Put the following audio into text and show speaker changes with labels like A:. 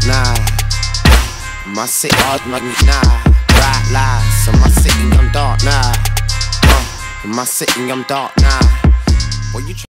A: nah. My city, nah. Bright lights, in my city, I'm dark, nah. In my city, I'm dark, nah. What you